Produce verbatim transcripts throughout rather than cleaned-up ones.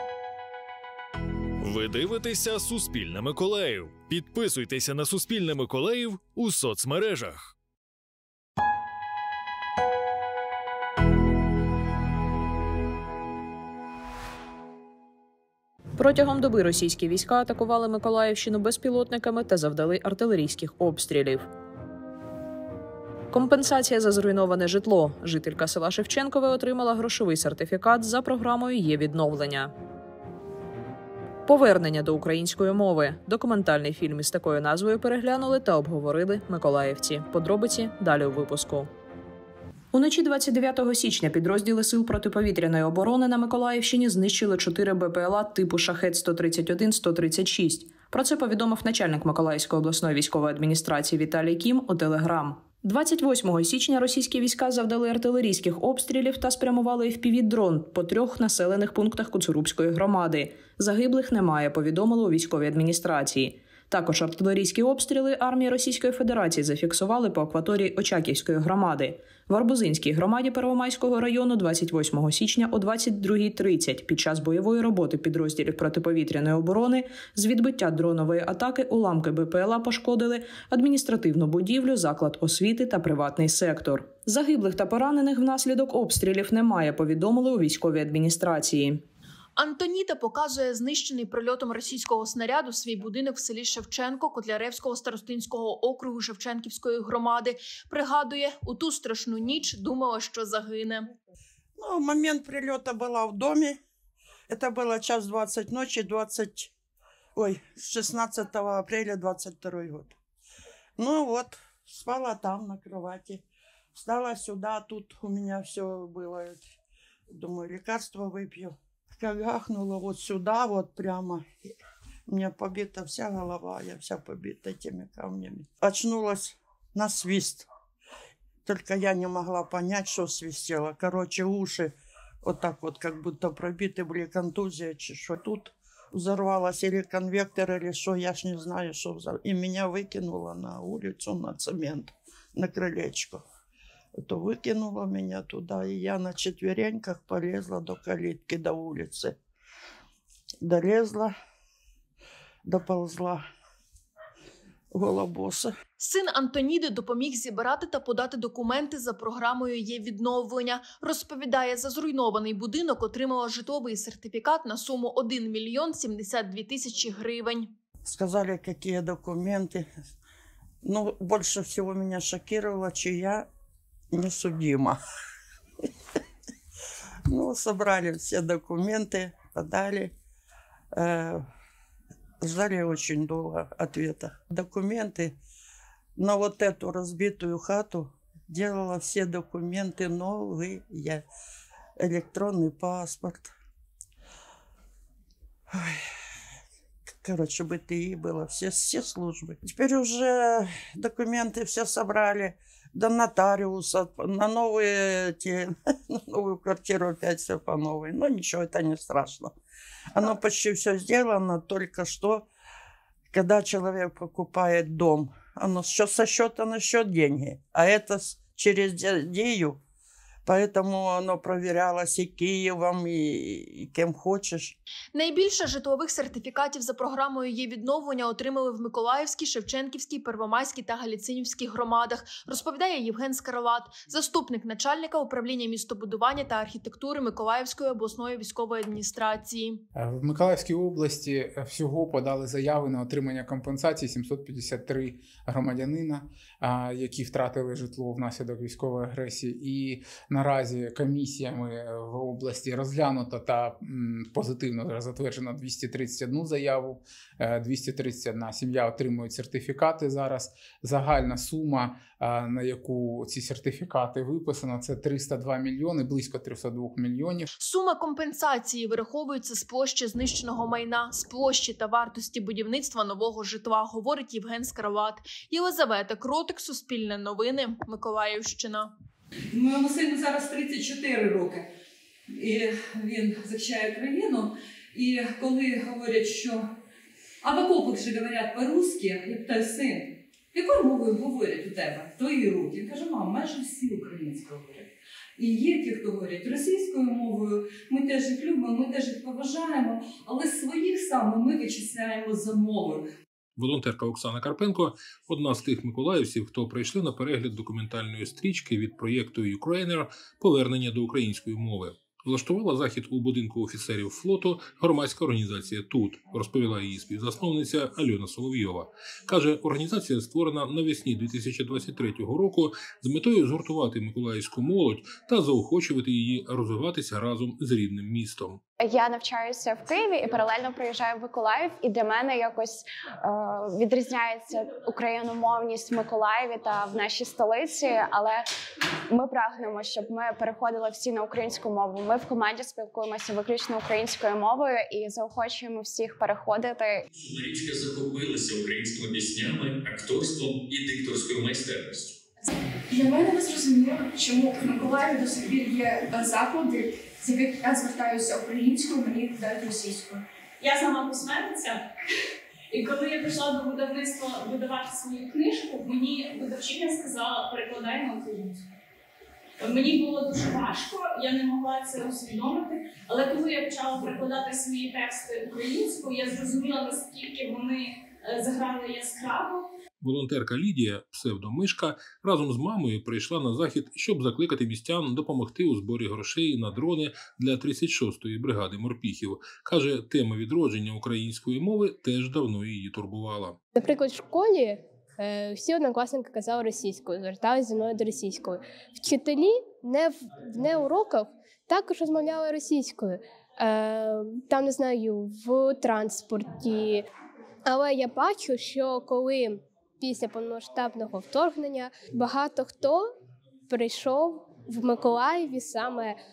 Ви дивитеся «Суспільне Миколаїв». Підписуйтеся на «Суспільне Миколаїв» у соцмережах. Протягом доби російські війська атакували Миколаївщину безпілотниками та завдали артилерійських обстрілів. Компенсація за зруйноване житло. Жителька села Шевченкове отримала грошовий сертифікат за програмою «Є-відновлення». Повернення до української мови. Документальний фільм із такою назвою переглянули та обговорили миколаївці. Подробиці далі у випуску. Уночі двадцять дев'ятого січня підрозділи Сил протиповітряної оборони на Миколаївщині знищили чотири БПЛА типу «Шахед» сто тридцять один - сто тридцять шість. Про це повідомив начальник Миколаївської обласної військової адміністрації Віталій Кім у Телеграм. двадцять восьмого січня російські війська завдали артилерійських обстрілів та спрямували еф пі ві-дрон по трьох населених пунктах Коцурубської громади. Загиблих немає, повідомили у військовій адміністрації. Також артилерійські обстріли армії Російської Федерації зафіксували по акваторії Очаківської громади. В Арбузинській громаді Первомайського району двадцять восьмого січня о двадцять другій тридцять під час бойової роботи підрозділів протиповітряної оборони з відбиття дронової атаки уламки БПЛА пошкодили адміністративну будівлю, заклад освіти та приватний сектор. Загиблих та поранених внаслідок обстрілів немає, повідомили у військовій адміністрації. Антоніта показує знищений прильотом російського снаряду свій будинок в селі Шевченко Котляревського старостинського округу Шевченківської громади. Пригадує, у ту страшну ніч думала, що загине. Ну, момент прильоту була в домі. Це було час двадцять ночі, двадцять... Ой, шістнадцятого апреля двадцять другий год. Ну вот, спала там на кровати. Встала сюда, тут у меня все было. Думаю, лекарство выпью. Как гахнуло вот сюда, вот прямо. У меня побита вся голова, я вся побита этими камнями. Очнулась на свист. Только я не могла понять, что свистело. Короче, уши вот так вот, как будто пробиты были, контузия, что тут взорвалось или конвектор, или что, я ж не знаю, что взорвалось. И меня выкинуло на улицу, на цемент, на крылечко. То выкинуло меня туда, и я на четвереньках полезла до калитки, до улицы. Долезла, доползла голобоса. Син Антоніди допоміг зібрати та подати документи за програмою «Є-відновлення». Розповідає, за зруйнований будинок отримала житловий сертифікат на суму один мільйон сімдесят дві тисячі гривень. Сказали, які документи. Ну, більше всього мене шокувало, чи я несудима. Ну, собрали все документы, подали. Ждали очень долго ответа. Документы на вот эту разбитую хату делала все документы новые. Электронный паспорт. Ой. Короче, бэ тэ и было, все, все службы. Теперь уже документы все собрали. До нотариуса, на новые, те, на новую квартиру опять все по новой. Но ничего, это не страшно. Оно почти все сделано, только что, когда человек покупает дом, оно со счета на счет деньги, а это через Дію. Поэтому оно проверялось і Києвом, і, і ким хочеш. Найбільше житлових сертифікатів за програмою «Є-відновлення» отримали в Миколаївській, Шевченківській, Первомайській та Галицинівській громадах, розповідає Євген Скарлат, заступник начальника управління містобудування та архітектури Миколаївської обласної військової адміністрації. В Миколаївській області всього подали заяви на отримання компенсації сімсот п'ятдесят три громадянина, які втратили житло внаслідок військової агресії. І наразі комісіями в області розглянуто та позитивно затверджено двісті тридцять одну заяву, двісті тридцять одна сім'я отримують сертифікати зараз. Загальна сума, на яку ці сертифікати виписано, це триста два мільйони, близько триста два мільйонів. Сума компенсації вираховується з площі знищеного майна, з площі та вартості будівництва нового житла, говорить Євген Скарлат. Єлизавета Кротик, Суспільне новини, Миколаївщина. Моєму сину зараз тридцять чотири роки, і він захищає країну. І коли говорять, що а в окопах же говорять по-русски, я питаю: син, якою мовою говорять у тебе твої руки? Він каже: мам, майже всі українською говорять. І є ті, хто говорять російською мовою, ми теж їх любимо, ми теж їх поважаємо, але своїх саме ми вичисляємо за мовою. Волонтерка Оксана Карпенко – одна з тих миколаївців, хто прийшли на перегляд документальної стрічки від проєкту «Ukrainer» «Повернення до української мови». Влаштувала захід у будинку офіцерів флоту громадська організація «Тут», розповіла її співзасновниця Альона Соловйова. Каже, організація створена навесні дві тисячі двадцять третього року з метою згуртувати миколаївську молодь та заохочувати її розвиватися разом з рідним містом. Я навчаюся в Києві і паралельно приїжджаю в Миколаїв, і для мене якось е, відрізняється україномовність в Миколаєві та в нашій столиці, але ми прагнемо, щоб ми переходили всі на українську мову. Ми в команді спілкуємося виключно українською мовою і заохочуємо всіх переходити. Марічка захопилася українськими піснями, акторством і дикторською майстерністю. Для мене не зрозуміло, чому в Миколаєві до сих пір є заклади, з яких я звертаюся українською, мені дають російською. Я сама письменниця, і коли я прийшла до видавництва видавати свою книжку, мені видавчиня сказала, перекладай на українську. Мені було дуже важко, я не могла це усвідомити, але коли я почала перекладати свої тексти українською, я зрозуміла, наскільки вони заграли яскраво. Волонтерка Лідія, псевдомишка, разом з мамою прийшла на захід, щоб закликати містян допомогти у зборі грошей на дрони для тридцять шостої бригади морпіхів. Каже, тема відродження української мови теж давно її турбувала. Наприклад, в школі е, всі однокласники казали російською, зверталися зі мною до російської. Вчителі не в не уроках також розмовляли російською. Е, там, не знаю, в транспорті. Але я бачу, що коли після повномасштабного вторгнення багато хто прийшов в Миколаєві саме е,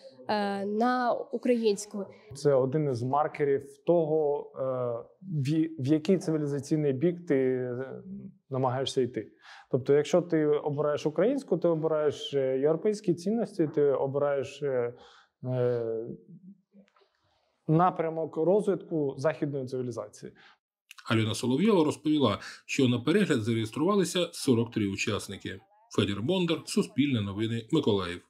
на українську. Це один із маркерів того, е, в, в який цивілізаційний бік ти намагаєшся йти. Тобто, якщо ти обираєш українську, ти обираєш європейські цінності, ти обираєш е, е, напрямок розвитку західної цивілізації. Альона Соловйова розповіла, що на перегляд зареєструвалися сорок три учасники. Федір Бондар, Суспільне новини, Миколаїв.